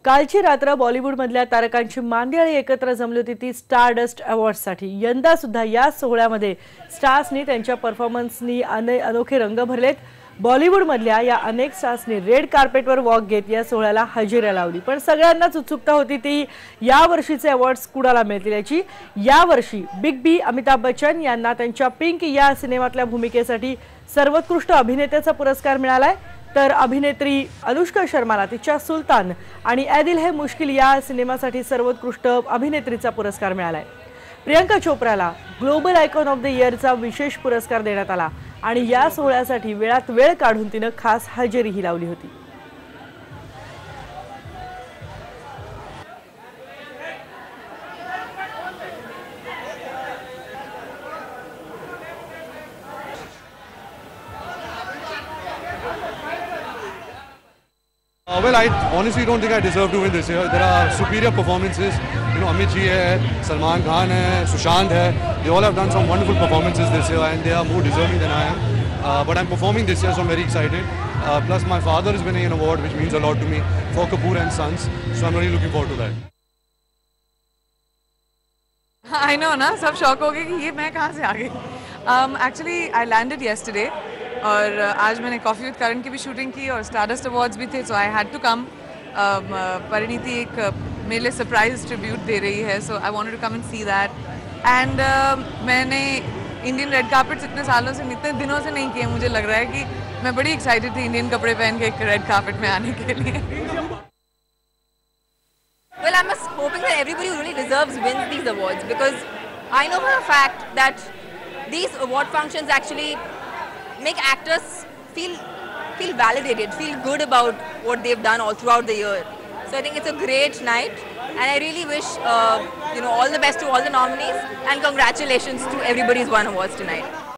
कालची रात्र बॉलिवूडमधल्या तारकांची मांदियाळी एकत्र जमली होती ती स्टारडस्ट अवॉर्ड्ससाठी। यंदा सुद्धा या सोहळ्यामध्ये स्टार्सनी त्यांच्या परफॉर्मन्सनी अनोखे रंग भरलेत। बॉलिवूडमधल्या या अनेक स्टार्सनी रेड कार्पेटवर वॉक घेत या सोहळ्याला हजेरी लावली। पण सगळ्यांनाच उत्सुकता होती ती या वर्षीचे अवॉर्ड्स कुणाला मिळतील याची। या वर्षी बिग बी अमिताभ बच्चन यांना त्यांच्या पिंक या सिनेमातल्या भूमिकेसाठी सर्वोत्कृष्ट अभिनेत्याचा पुरस्कार मिळालाय, तर अभिनेत्री अनुष्का शर्माला तिच्या सुलतान आणि ऐदिल है मुश्किल या सिनेमासाठी सर्वोत्कृष्ट अभिनेत्रीचा पुरस्कार मिळालाय। प्रियंका चोप्राला ग्लोबल आयकॉन ऑफ द इयरचा विशेष पुरस्कार देण्यात आला आणि या सोहळ्यासाठी वेळात वेळ काढून तिने खास हजेरीही लावली होती। Well, I honestly don't think I deserve to win this year. There are superior performances. Amit ji hai, Salman Khan hai, Sushant hai. They all have done some wonderful performances this year, and they are more deserving than I am. But I'm performing this year, so I'm very excited. Plus, my father is winning an award, which means a lot to me, for Kapoor and Sons. So I'm really looking forward to that. I know, ना सब shock हो गए कि ये मैं कहाँ से आ गई। Actually, I landed yesterday. और आज मैंने कॉफ़ी विद करण की भी शूटिंग की और स्टारडस्ट अवार्ड्स भी थे, so I had to come. Parineeti एक मेरे लिए सरप्राइज ट्रिब्यूट दे रही है, so I wanted to come and see that. And मैंने इंडियन रेड कार्पेट्स इतने सालों से, इतने दिनों से नहीं किए। मुझे लग रहा है कि मैं बड़ी एक्साइटेड थी इंडियन कपड़े पहन के एक रेड कार्पेट में आने के लिए। Well, I'm hoping that everybody who really deserves wins these awards, because I know for a fact that these award functions actually make actors feel validated, feel good about what they've done all throughout the year. So I think it's a great night, and I really wish all the best to all the nominees, and congratulations to everybody who's won awards tonight.